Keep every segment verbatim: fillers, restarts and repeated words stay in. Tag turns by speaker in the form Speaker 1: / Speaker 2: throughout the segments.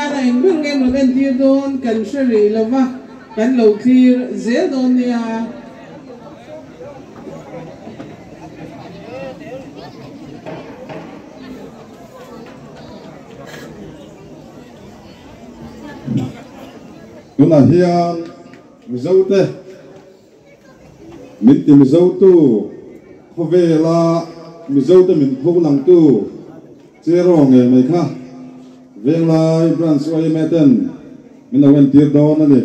Speaker 1: na in bung ngem lo en ti don kan shari lova kan lo clear ze don nia
Speaker 2: Kuna hian mizote min ti mizotu khovela mizote min tholang tu Cheraw nge mai kha Venglai branch Y M A ten min awen tir don ani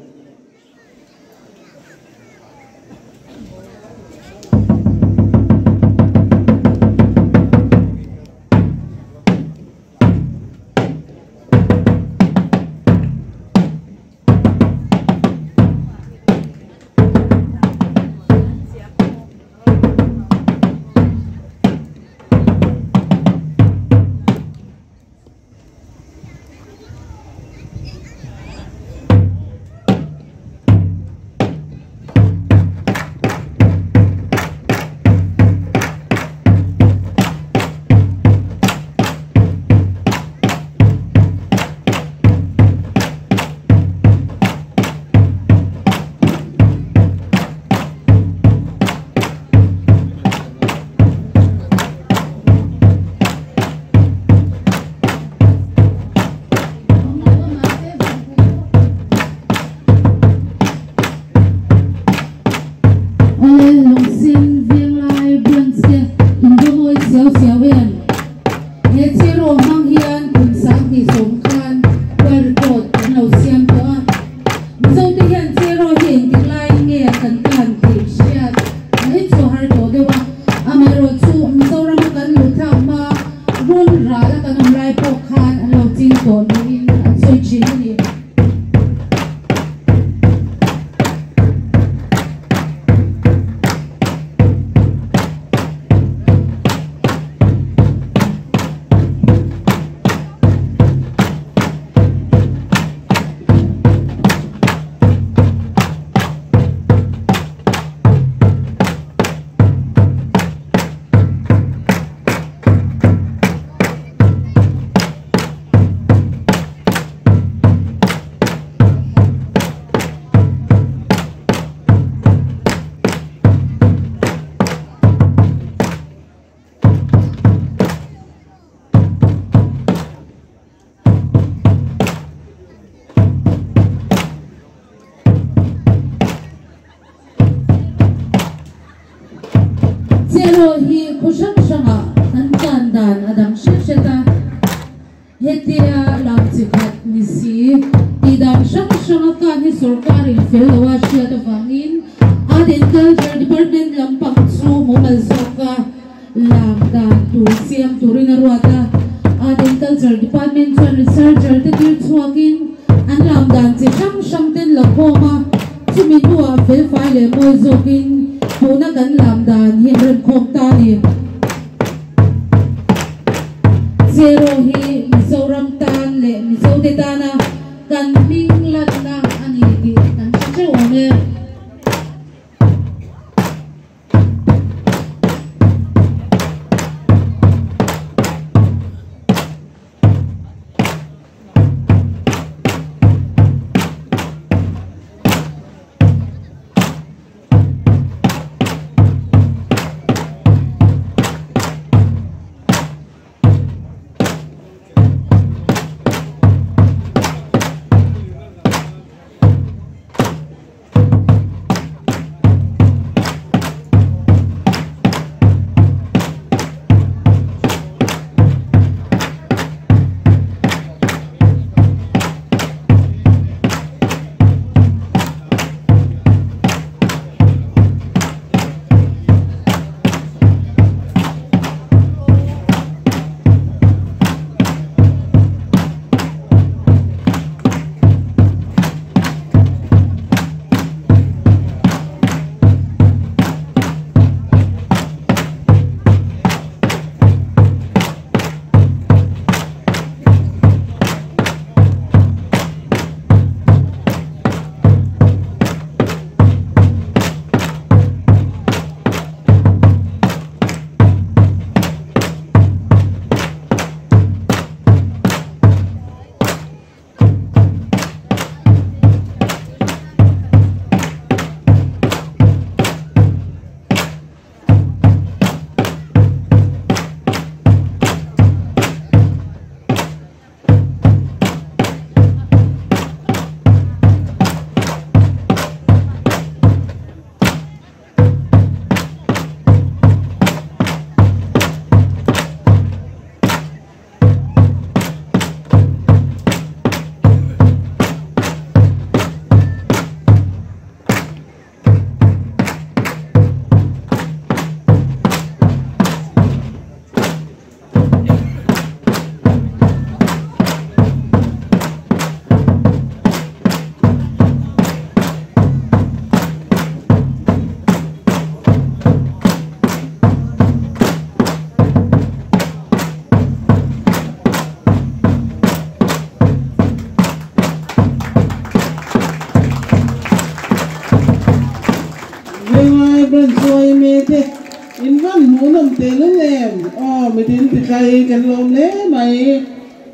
Speaker 3: Lungsen Venglai branch in the moi xiao xiao wen he Cheraw mang hian kun sang ti som khan wer kot no siam to a zo te hian Cheraw hin ti lai nge kan kan ti siat ai cho har to de wa amero chu mi zo ram kan lu tha ma run ra la kan am lai po khan an lo tin to ni an soi chin ni Cheraw hi khushak shanga an kan dan adang sheta hetia lam chikhat ni si tidam shak shanga kan hi sarkari fellowa shia to wangin adin culture department lampang chu momal zoka lam dan tu siam turin arwata adin culture department chuan researcher te tir chuakin an lam dan chi shang shang ten lakoma chumi nuwa fel fai le moi zokin Puna kan lam dan hi ram khom ta ni Cheraw hi mizoram tan le mizo de tana kan ming lat na ani di kan che ome
Speaker 1: Brand Soy Mete in one moon of Telem. Oh, within the Kai can lom le, my.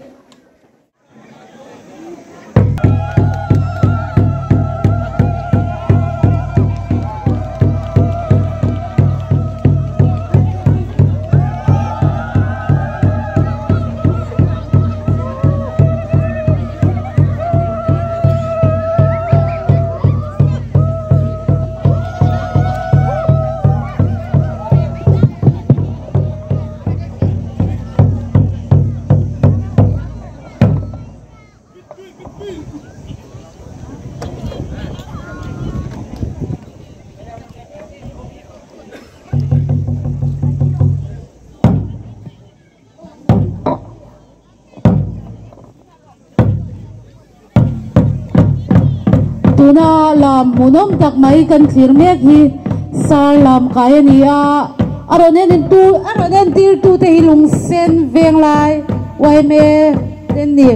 Speaker 3: Tuna lam munom tak mai kan thlir mek hi Sarlamkai ania aronen tu aronen tir tu te hi Lungsen Venglai Y M A ten ni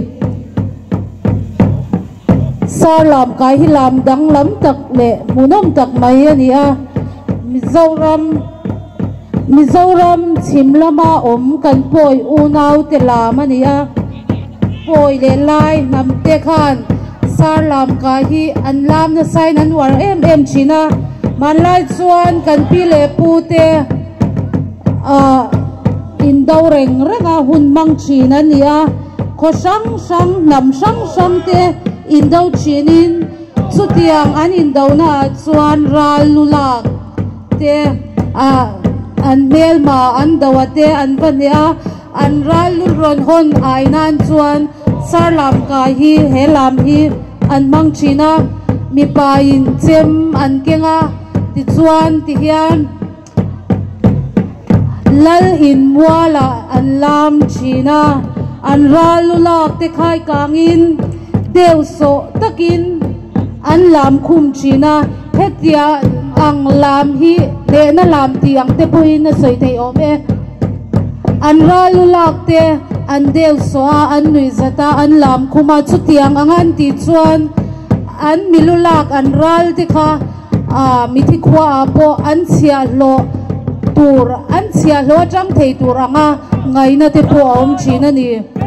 Speaker 3: Sarlamkai hi lam dang lam tak le munom tak mai ania Mizoram Mizoram chimlama om kan poi unau te lam ania poi le lai nam te khan Sarlamkai hi an lam na sign an war em em china man lai chuan kan pi le pu te a in dau reng renga hun mang china nia kho sang sang nam sang sang te in dau chinin chutiang an in dau na chuan ral lulak te a an mel ma an dawate an vania an ral lul ron hon ai nan chuan Sarlamkai hi helam hi an mang china mi pa in chem an kenga ti chuan ti hian lal in wala an lam china an ralulak te khai kangin deu so takin an lam khum china hetia ang lam hi le na lam ti ang te pui na soi thei om e an ralulak te an deu so an nui zata an lam khuma chutiang angan ti chuan an milulak an ral te kha a mithi khwa po an chia lo tur an chia lo tang thei tur anga ngai na te po om china ni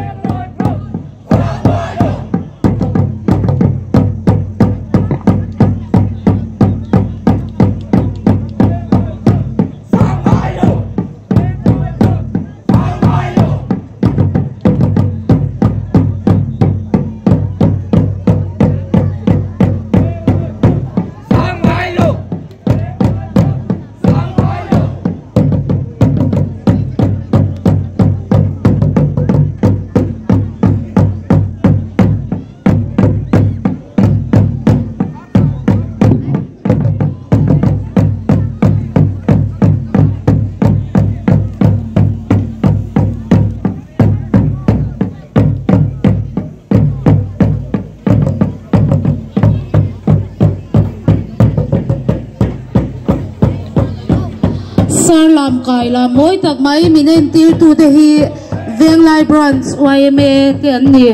Speaker 3: Sarlamkai la moi tak mai minen tir tu te hi Venglai branch Y M A ke an ni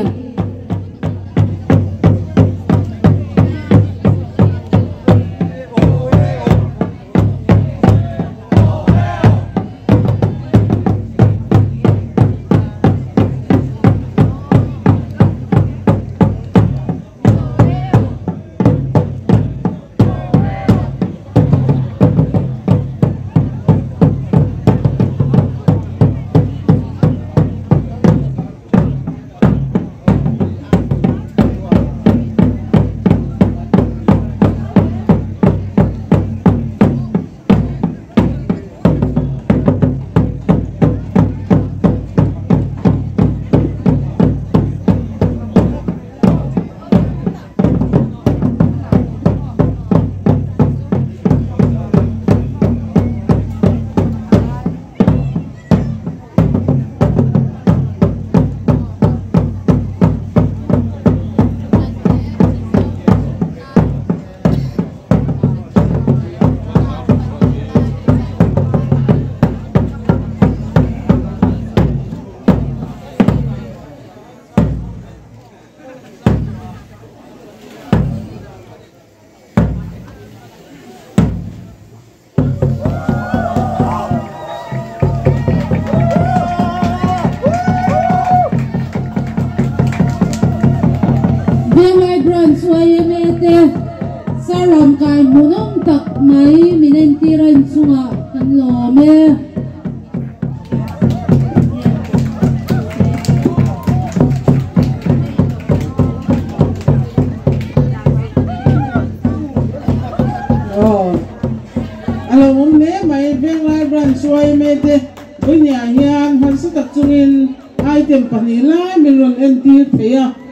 Speaker 3: Venglai branch Y M A te Sarlamkai munong tak mai minentiran sunga kan lome.
Speaker 1: Oh, alam mo ne may Venglai branch Y M A te bunya hiyan han sa takchungin item panila milon N T P ya.